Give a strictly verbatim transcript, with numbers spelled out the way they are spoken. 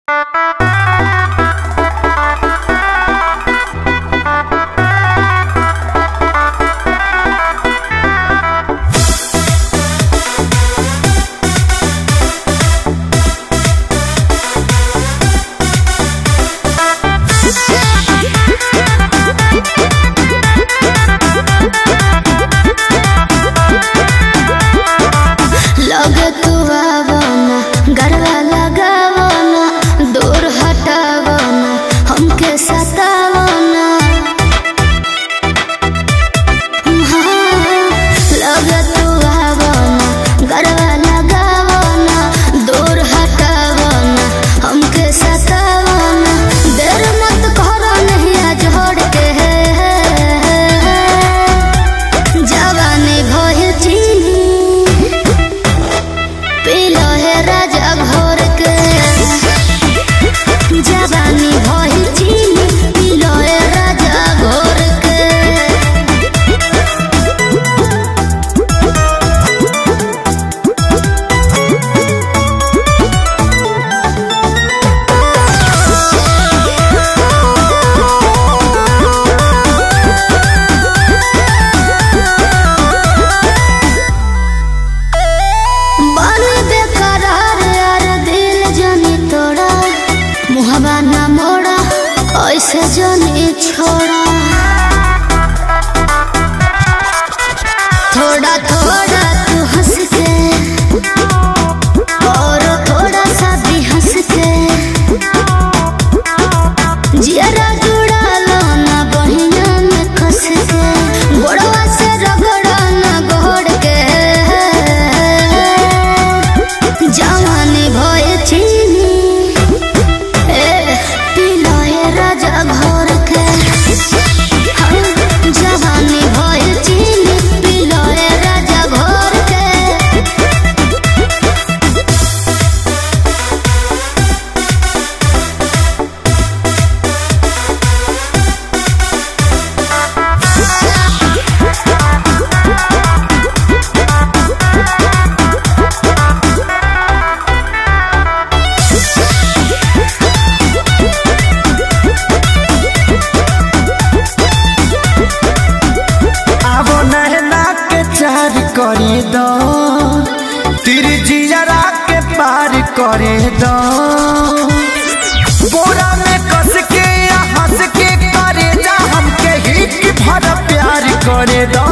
ऐसे जाने छोड़ा थोड़ा थोड़ा तू हंस के और थोड़ा सा भी हंस के जियरा जुड़ा लो ना बहिया में कस के गोड़वा से रगड़ा ना गोड़ के जवानी भय चीनी जवानी भइल चीनी पिलो रे राजा भोर के। करे दो तेरी जियरा के पार करे दो बोरा में कस के या हंस के करे जा हमके हिट भर प्यार करे दो।